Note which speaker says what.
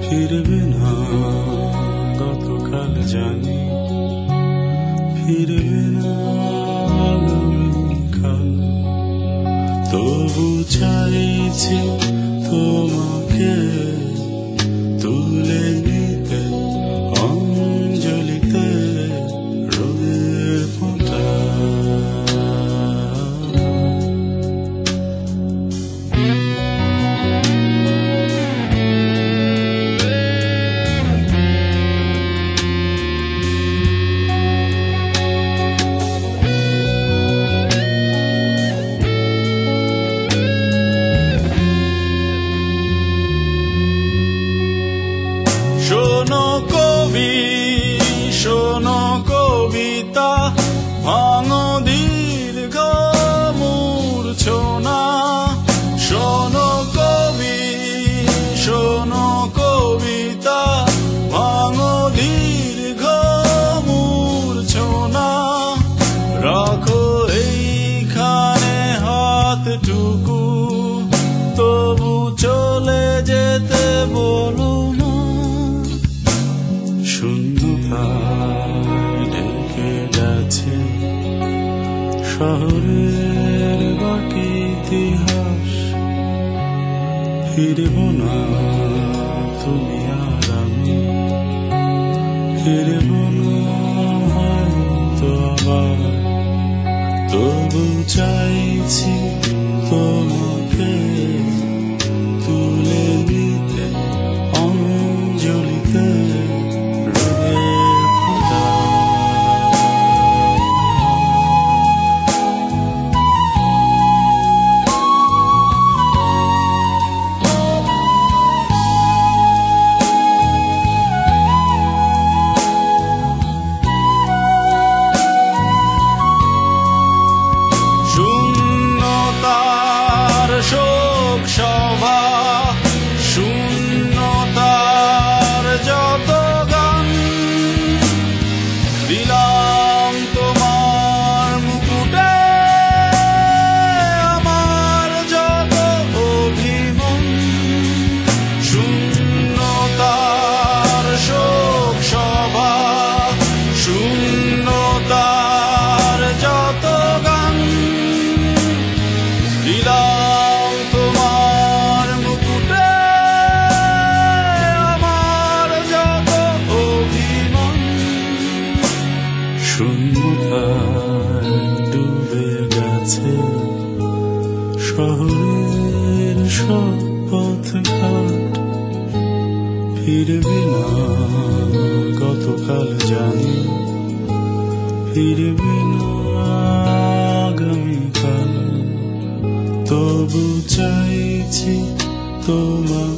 Speaker 1: ফিরবে না গতকাল জানি, ফিরবে না আগামীকাল। তবু চাইছি তোমাকে তুলে নিতে অঞ্জলিতে রোদের ফোঁটা। শোনো কবি, শোনো কবিতা, ভাঙো দীর্ঘ মূর্ছনা। শোনো কবি, শোনো কবিতা, ভাঙো দীর্ঘ মূর্ছনা। রাখো এইখানে হাতটুকু, তবু চলে যেতে বলো না। শূন্যতায় ঢেকে যাচ্ছে শহরের বাকি ইতিহাস। ফিরব না তুমি আর আমি, ফিরব না হয়তো আবার। তবু চাইছি তোমাকে তুলে নিতে অঞ্জলিতে শোক সভা। শূন্যতার যত গান দিলাম তোমার মুকুটে, আমার যত অভিমান। শূন্যতার শোক সভা, শূন্যতার যত গান দিলাম তোমার মুকুটে, আমার যত অভিমান। শূন্যতায় ডুবে গেছে শহরের সব পথঘাট। ফিরবে না গতকাল জানি, ফিরবে না আগামীকাল। তবু চাইছি তোমার